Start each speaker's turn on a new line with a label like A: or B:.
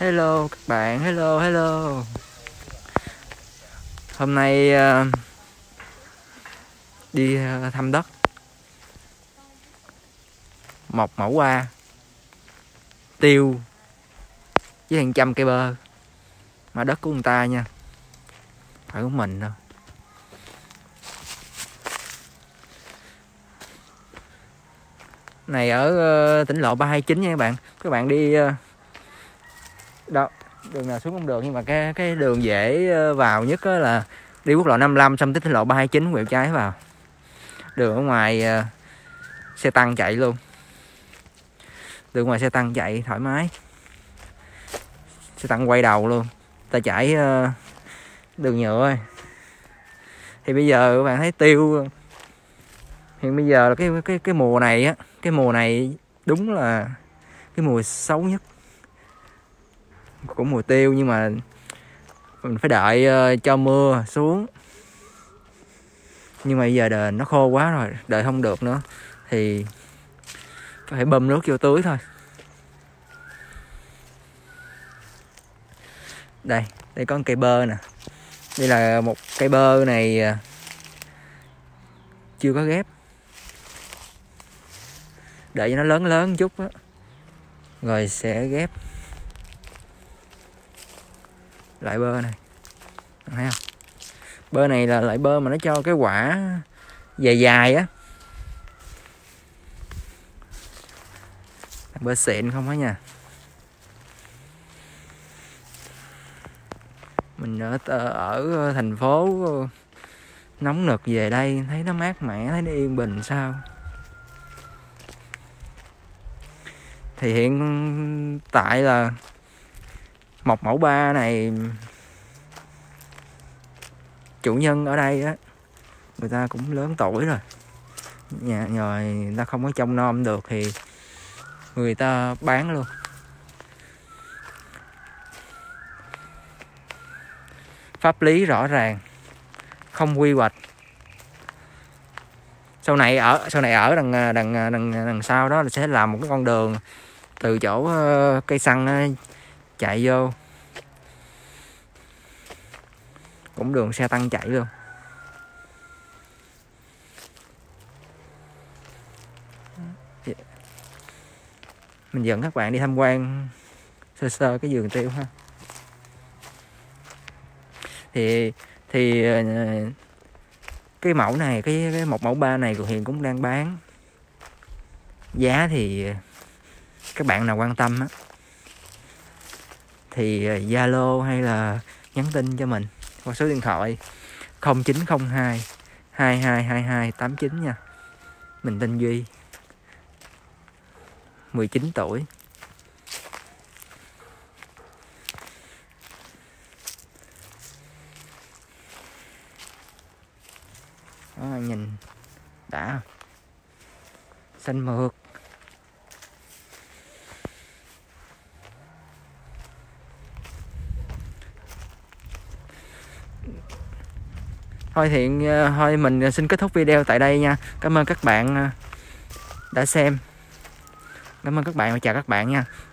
A: Hello các bạn, hello hello. Hôm nay đi thăm đất, một mẫu hoa, tiêu với hàng trăm cây bơ. Mà đất của người ta nha, phải của mình đâu. Này ở tỉnh lộ 329 nha các bạn. Các bạn đi đâu đường nào xuống cũng được, nhưng mà cái đường dễ vào nhất là đi quốc lộ 55 xong tới tỉnh lộ 329 quẹo trái vào. Đường ở ngoài xe tăng chạy luôn. Đường ngoài xe tăng chạy thoải mái. Xe tăng quay đầu luôn. Ta chạy đường nhựa. Thì bây giờ các bạn thấy tiêu hiện bây giờ là cái mùa này á, cái mùa này đúng là cái mùa xấu nhất của mùa tiêu, nhưng mà mình phải đợi cho mưa xuống. Nhưng mà bây giờ đời nó khô quá rồi, đợi không được nữa thì phải bơm nước vô tưới thôi. Đây có một cây bơ nè. Đây là một cây bơ này chưa có ghép. Đợi cho nó lớn lớn chút á, rồi sẽ ghép loại bơ này. Thấy không? Bơ này là loại bơ mà nó cho cái quả dài dài á. Bơ xịn không á nha. Mình ở thành phố nóng nực, về đây thấy nó mát mẻ, thấy nó yên bình sao. Thì hiện tại là một mẫu ba này, chủ nhân ở đây á, người ta cũng lớn tuổi rồi. Rồi người ta không có trông nom được thì người ta bán luôn. Pháp lý rõ ràng, không quy hoạch. Sau này ở đằng sau đó là sẽ làm một cái con đường từ chỗ cây xăng chạy vô, cũng đường xe tăng chạy luôn. Mình dẫn các bạn đi tham quan sơ sơ cái vườn tiêu ha. Thì cái mẫu này, cái một mẫu ba này của Hiền cũng đang bán. Giá thì các bạn nào quan tâm á thì Zalo hay là nhắn tin cho mình qua số điện thoại 0902 2222 89 nha. Mình tên Duy, 19 tuổi. Đó, nhìn đã, xanh mượt. Thôi mình xin kết thúc video tại đây nha. Cảm ơn các bạn đã xem. Cảm ơn các bạn và chào các bạn nha.